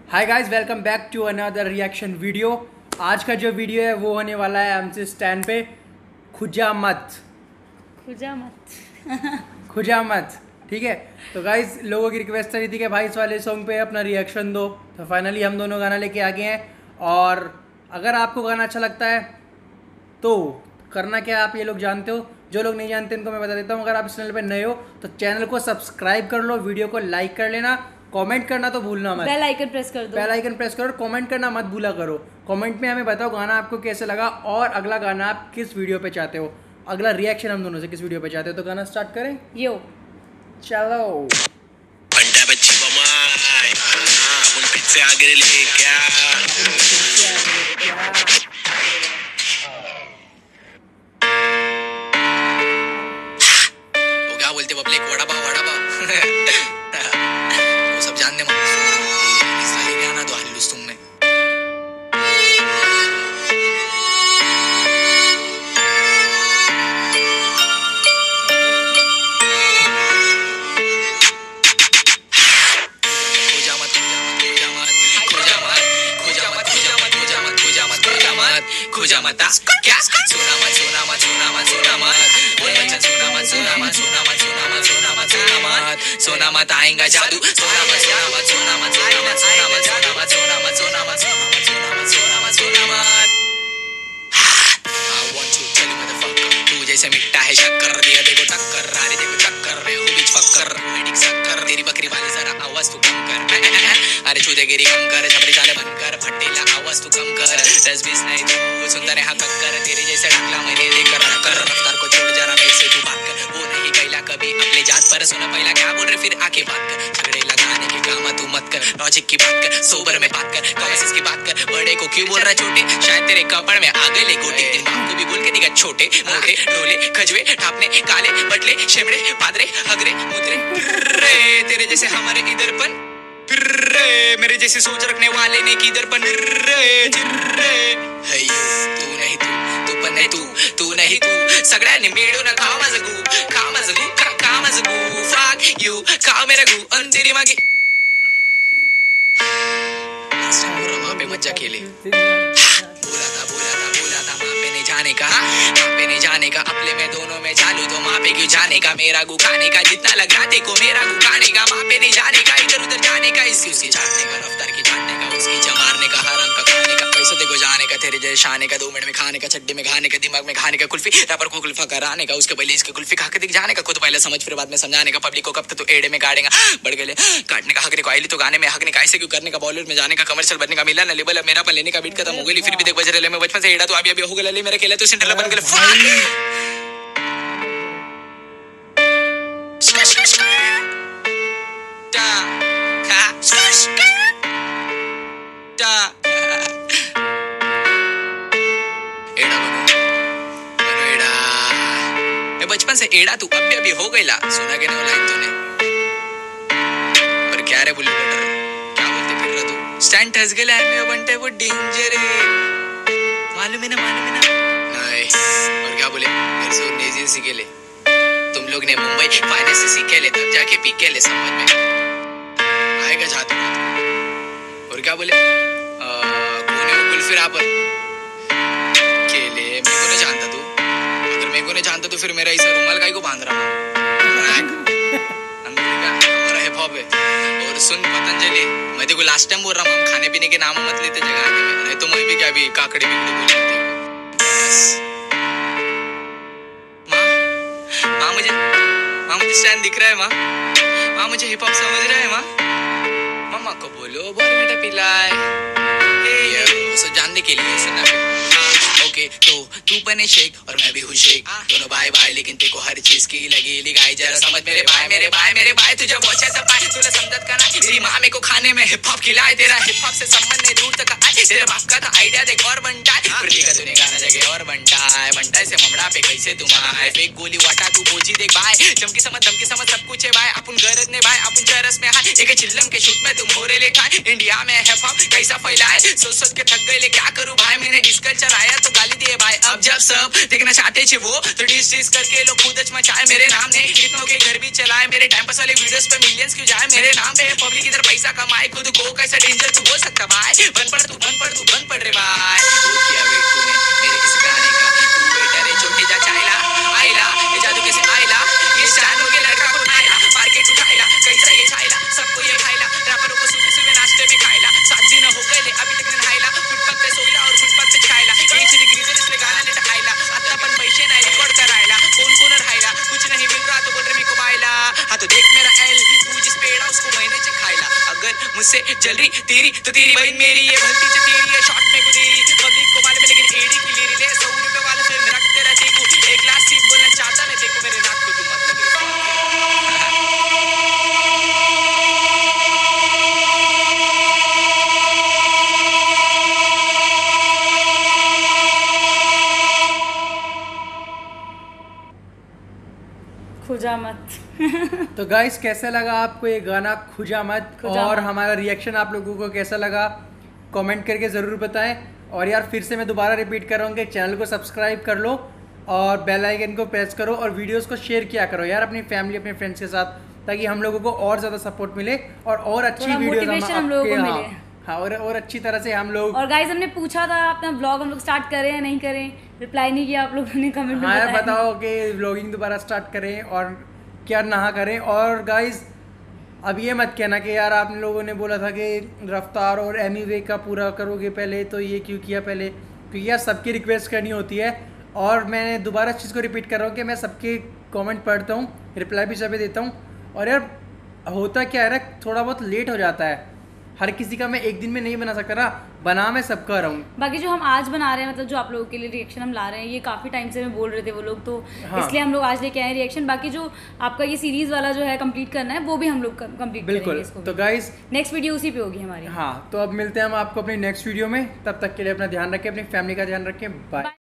Hi guys, welcome back to another reaction video. आज का जो वीडियो है वो होने वाला है हमसे स्टैंड पे खुजा मत खुजा मत। ठीक है, तो गाइस लोगों की रिक्वेस्ट रही थी कि भाई इस वाले सॉन्ग पे अपना रिएक्शन दो, तो फाइनली हम दोनों गाना लेके आ गए हैं। और अगर आपको गाना अच्छा लगता है तो करना क्या आप ये लोग जानते हो, जो लोग नहीं जानते उनको मैं बता देता हूँ। अगर आप इस चैनल पे नए हो तो चैनल को सब्सक्राइब कर लो, वीडियो को लाइक कर लेना, कमेंट करना तो भूलना मत, बेल आइकन प्रेस कर दो, बेल आइकन प्रेस करो, कमेंट करना मत भूला करो। कमेंट में हमें बताओ गाना आपको कैसे लगा और अगला गाना आप किस वीडियो पे चाहते हो, अगला रिएक्शन हम दोनों से किस वीडियो पे चाहते हो। तो गाना स्टार्ट करें, यो चलो। बच्ची अपन फिर से आगे ले क्या वो क्या बोलते बबले वड़ा पाव वो सब जानने मत इसलिए क्या ना तो हल्लुस तुमने खुजा मत क्या सोना मत सोना मत सोना मत सोना मत बोल बच्चा सोना मत सोना मत सोना मत सोना मत सोना मत सोना मत आएगा जादू सोना मत सोना मत सोना मत सोना मत सोना मत सोना मत सोना मत सोना मत सोना मत सोना मत सोना मत सोना मत I want to tell you motherfucker तू जैसे मिट्टा है शक्कर दिया देखो टक्कर रारे देखो चक्कर रे हो बीच फक्कर मेडिक शक्कर तेरी बकरी वाली जरा आवाज तू कम कर अरे छुदे गिरी कम कर छपरी चाले बंद कर फटेला आवाज तू कम कर 10-20 नहीं तू सुनता है हक कर तेरे जैसे ढकला मैंने लेकर कर रफ्तार को छोड़ जरा मेरे से तू बात कर वो नहीं कैला कभी अपने जात पर सुना पहला क्या बोल रहे फिर आके बात कर झगड़े लगाने के काम तू मत कर लॉजिक की बात कर सोबर में बात कर कॉमर्स की बात कर बड़े को क्यों बोल रहा छोटे शायद तेरे कपड़ में आ गए ले गोटे दिन बाप को भी बोल के दिखा छोटे मोटे ढोले खजवे ठापने काले बटले शेमड़े पादरे हगरे मुद्रे रे तेरे जैसे हमारे इधर पन रे मेरे जैसे सोच रखने वाले ने किधर पन रे हे तू नहीं तू पण नाही तू नहीं तू सगळ्यांनी मिळून खा माझं गू फक यू खा मेरा गू अंधेरी मागे लास्ट टाइम वहाँ पे मज्जा खेले बोला था मापे नहीं जाने का अपने में दोनों में चालू तो मापे क्यों जाने का मेरा गु खाने का जितना लग रहा देखो मेरा गु खाने का मापे नहीं जाने का इधर उधर जाने का इसकी उसकी छाटने का रफ्तार की छाटने का उसकी जमारने का हराम का खाने का पैसा देखो जाने का तेरे जैसे शाने का 2 मिनट में खाने का चड्डी में खाने का दिमाग में खाने का कुल्फी रबर को कुल्फा कराने का उसके पहले इसके कुल्फी खा के दिख जाने का खुद पहले समझ फिर बाद में समझाने का पब्लिक को कब तक तो एड़े में गाड़ेगा बढ़ गए काटने का हकने को आईली तो गाने में हकने का ऐसे क्यों करने का बॉलीवुड में जाने का कमर्शियल बनने का मिला ना लेवल मेरा पर लेने का बीट खत्म हो गई फिर भी देख बज रहे मैं बचपन से एड़ा तो अभी हो गया मेरा खेला तो सेंटर बन गया बचपन से एड़ा तू अभी हो गईला सुना के ना लाइन तूने पर क्या रे बुल्लू बटर क्या बोलते फिर रहा तू स्टैंड ठस गेला है मैं बनते वो डेंजर है मालूम है ना नहीं और क्या बोले मेरे से नेजी सीखे ले तुम लोग ने मुंबई फाइनेंस से सीखे ले तब जाके पीके ले समझ में आएगा जादू और क्या बोले कोने वो कुल्फी पर खेले मेरे को नहीं जानता तू अगर मेरे को नहीं जानता तो फिर मेरा ऐसा रुमाल काहे को बांध रहा हमारा हिप हॉप है। और सुन पतंजलि मैं देखो लास्ट टाइम बोल रहा हूँ खाने पीने के नाम मत लेते जगह में नहीं तो मैं भी क्या भी काकड़ी बिगड़ी बोल माँ मुझे स्टैंड दिख रहा है माँ मुझे हिप हॉप समझ रहा है मामा को बोलो बॉर्नविटा पिलाए जानने के लिए सुनना ओके तो तू बने शेख और मैं भी हूँ शेख दोनों भाई भाई लेकिन तेरे को हर चीज की लगी लिगाई जरा समझ मेरे भाई तुझे पहुंचे सब पाए तूने समझत करना तेरी माँ मेरे को खाने में हिप हॉप खिलाए तेरा हिप हॉप से संबंध नहीं दूर तक आए तेरे बाप का था आइडिया देख और बनता है प्रति का तूने गाना जगह और बनता है से ममड़ा पे कैसे तुम आए फेक गोली वाटा तू बोझी देख भाई चमकी समझ धमकी समझ सब कुछ है भाई अपन गरज ने भाई अपन चरस में हाय एक चिल्लम के शूट में तुम हो रे ले खाए इंडिया में हिप हॉप कैसा फैलाए सोच के थक गए ले क्या करूं भाई मैंने डिस्कल्चर आया तो गाली दिए भाई अब जब सब देखना चाहते थे वो तो डिस करके लोग खुद मचाए मेरे नाम ने कितनों के घर भी चलाए मेरे टाइम पास वाले वीडियोस पे मिलियंस क्यों जाए मेरे नाम पे पब्लिक इधर पैसा कमाए खुद को कैसा डेंजर तू बोल सकता भाई बंद पड़ रे भाई बहुत किया वेट तूने मेरे इस गाने का तू बेटा रे छोटे जा चाइला आइला ये जादू कैसे आइला ये स्टैंड के लड़का को नाइला मार्केट उठाइला कैसा ये छाइला सबको ये भाईला रैपरों को सुबह सुबह नाश्ते में खाइला 7 दिन हो गए ले अभी तक नहाइला फुटपाथ पे सोइला और फुटपाथ पे खाइला ये चीज ग्रीजर इसलिए गाना लेट आइला आता पण पैसे नाही रिकॉर्ड करायला कोण राहिला कुछ नहीं मिल रहा तो बोल रहे मेरे को बाइला हाँ तो देख मेरा एल तू जिस पेड़ा उसको महीने से खाइला अगर मुझसे जल रही तेरी तो तेरी बहन मेरी ये भलती से तेरी है शॉर्ट में को देरी पब्लिक को मालूम है लेकिन एडी की लेरी ले 100 रुपए वाले फिल्म रखते रहते को एक लाख सिर्फ बोलना चाहता मैं देखो मेरे नाक को तुम मत लगे खुजा मत। तो गाइस कैसा लगा आपको ये गाना खुजा मत और हमारा रिएक्शन आप लोगों को कैसा लगा कमेंट करके ज़रूर बताएं। और यार फिर से मैं दोबारा रिपीट कर रहा हूँ कि चैनल को सब्सक्राइब कर लो और बेल आइकन को प्रेस करो और वीडियोस को शेयर किया करो यार अपनी फैमिली अपने फ्रेंड्स के साथ ताकि हम लोगों को और ज़्यादा सपोर्ट मिले और अच्छी वीडियोस हम लोगों को मिले। हाँ और अच्छी तरह से हम लोग। और गाइस हमने पूछा था अपना ब्लॉग हम लोग स्टार्ट करें या नहीं करें, रिप्लाई नहीं किया आप लोगों ने कमेंट में। हाँ यार बताओ कि व्लॉगिंग दोबारा स्टार्ट करें और क्या ना करें। और गाइस अब ये मत कहना कि यार आप लोगों ने बोला था कि रफ्तार और एमी वे का पूरा करोगे पहले तो ये क्यों किया पहले, क्योंकि यार सबकी रिक्वेस्ट करनी होती है। और मैं दोबारा इस चीज़ को रिपीट कर रहा हूँ कि मैं सबके कमेंट पढ़ता हूँ, रिप्लाई भी सभी देता हूँ। और यार होता क्या है ना थोड़ा बहुत लेट हो जाता है, हर किसी का मैं एक दिन में नहीं बना सकता ना, बना मैं सबका रहा हूँ। बाकी जो हम आज बना रहे हैं मतलब जो आप लोगों के लिए रिएक्शन हम ला रहे हैं ये काफ़ी टाइम से मैं बोल रहे थे वो लोग तो हाँ। इसलिए हम लोग आज लेके आए रिएक्शन। बाकी जो आपका ये सीरीज वाला जो है कंप्लीट करना है वो भी हम लोग कंप्लीट बिल्कुल। तो गाइस नेक्स्ट वीडियो उसी पे होगी हमारी। हाँ तो अब मिलते हैं हम आपको अपनी नेक्स्ट वीडियो में, तब तक के लिए अपना ध्यान रखें, अपनी फैमिली का ध्यान रखें, बाय।